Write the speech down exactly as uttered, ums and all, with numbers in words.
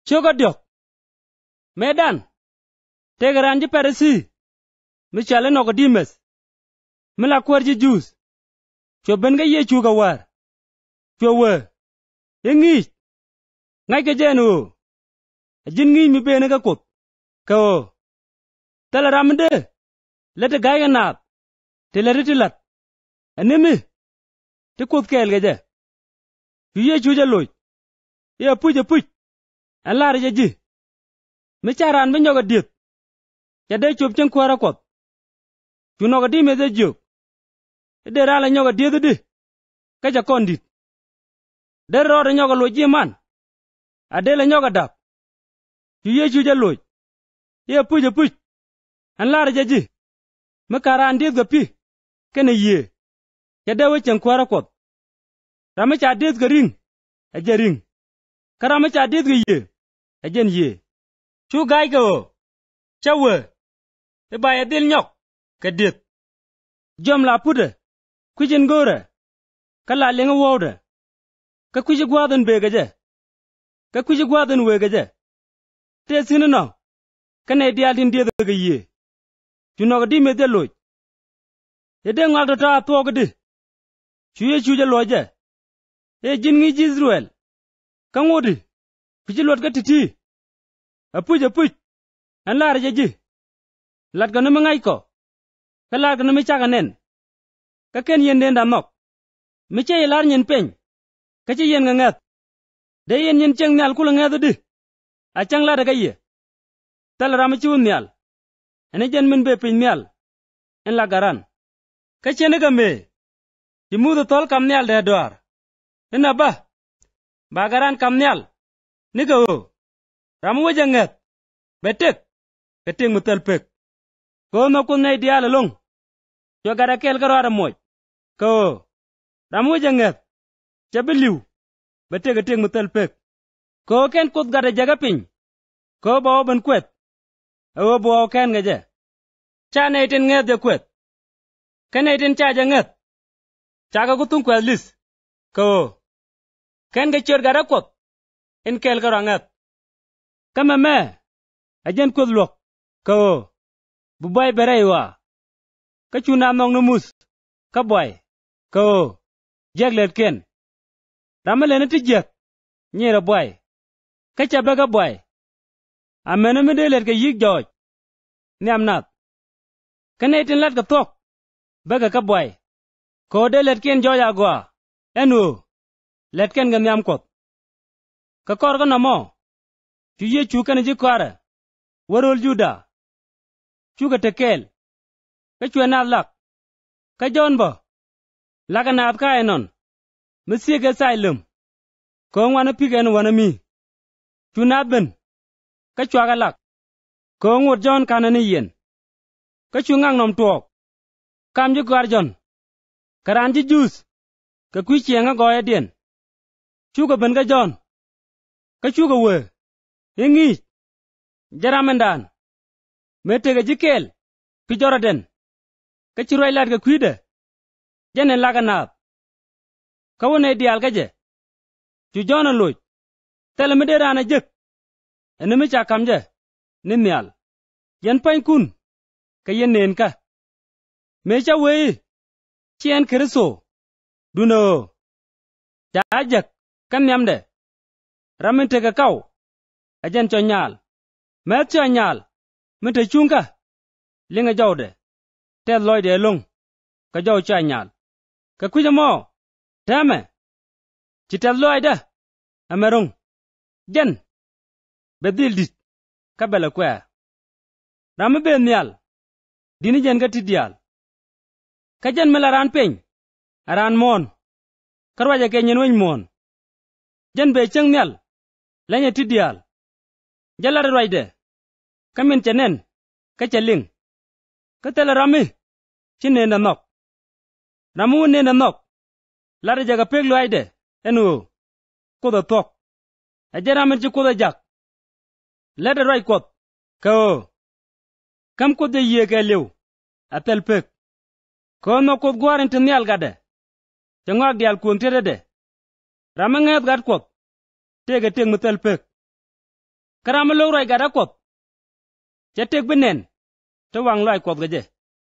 choga diok medan tegaran ji peresi mi chale no dimes mi la kwarji jus cho ben ga ye chuga war cho we yengi ngai ke jenu jin ngi mi bene ga kop ko tala ramde lete gaiga nap te le ritilat anemi te kop kel ga je ye chuja loy ye puje puj alar je ji mi charan mi nyoga diet ya de chop chen kwara kop tu no ga di me de jok de ra la nyoga diet de ka ja kondit de ro de nyoga loy ji man ade la nyoga dap tu ye chuja loy ye puje puj alar je ji mi karan diet ga pi kene ye ya de we chen kwara kop rami cha diet ga ring a je ring karama cha diet ga ye a jen ye chu gai go chawe e ba ya dil nyok ka diet jom la pude kujin gore kala lenga wode ka kuji gwaden be ga je ka kuji gwaden we ga je te sinu no kane dial din diet ga ye tu no ga di me de loy e de ngal ta to ga di chu ye chu je loje e jin ngi Israel kangodi pijilot ga titi apuj apuj an lar je ji lat ga numi ngai ko ka lar ga numi chaga nen ka ken yen den da nok mi che lar nyen pen ka che yen nga ngat de yen nyen cheng nyal kula ngat di a chang la daga ye tal ram chi un nyal ene jen min be pin nyal en la garan ka che ne ga me ti mu do tol kam nyal de dwar ena ba bagaran kamnyal niga o ramu wajangat betek betek mutal pek ko no ko ngai dia lalong yo gara kel garo ara moj ko ramu wajangat chabeliu betek betek mutal pek ko ken kut gara jaga pin ko ba ban kwet o bo ken gaje cha ne tin ngat de kwet ken tin cha jangat cha ga kutung kwet lis ko ken ga cher gara kot en kel ga rangat kama me ajen kod lok ko bu boy berewa ka chuna nong numus ka boy ko jeglet ken ramale ne tijek nyera boy ka chabe ga boy amene me delet ga yig joj ni amnat kane tin lat ga tok baga ka boy ko delet ken joya gwa enu let ken ga nyam kot ka kor ga namo tu ye chu kan ji kwara warol juda chu ga tekel ka chu na lak ka jon bo laga na ka enon misi ga sailum ko ngwana pigen wana mi tu na ben ka chu ga lak ko ngur jon kanani yen ka chu ngang nom tuok kam ji kwar jon karan ji jus ka kwi chienga go edien chuga ben ga jon ka chuga we yengi jaramendan mete ga jikel pi joraden ka chiroy lat ga kwide jene laga nap ka wone dial ga je chu jona loj tel me de rana jek ene me cha kamje ni mial yen pain kun ka yen nen ka me cha we chien kristo duno ja ajak kam yamde ramin tega kaw ajen cho nyal met cho nyal mite chunga linga jawde te loyde long ka jaw cha nyal ka kuja mo tame ci te loyde amerong jen bedil dit ka bela kwa ramme be nyal dini jen ga tidial ka jen melaran peñ aran mon karwaje ke nyen wen mon jen be cheng nyal lanya tidial jalar roide kamin chenen ka cheling ka tel rami chine na nok ramu ne na nok lar jaga peg loide enu ko do tok ajara men ji ko do jak lade roi kot ko kam ko de ye ga lew atel pek ko no ko gwaran tin yal gade tengak dial kuong tede de ramanget gad kot tege teng mutel pek karam lo roi gada kop. Chatek benen, to wang loy kop gaje.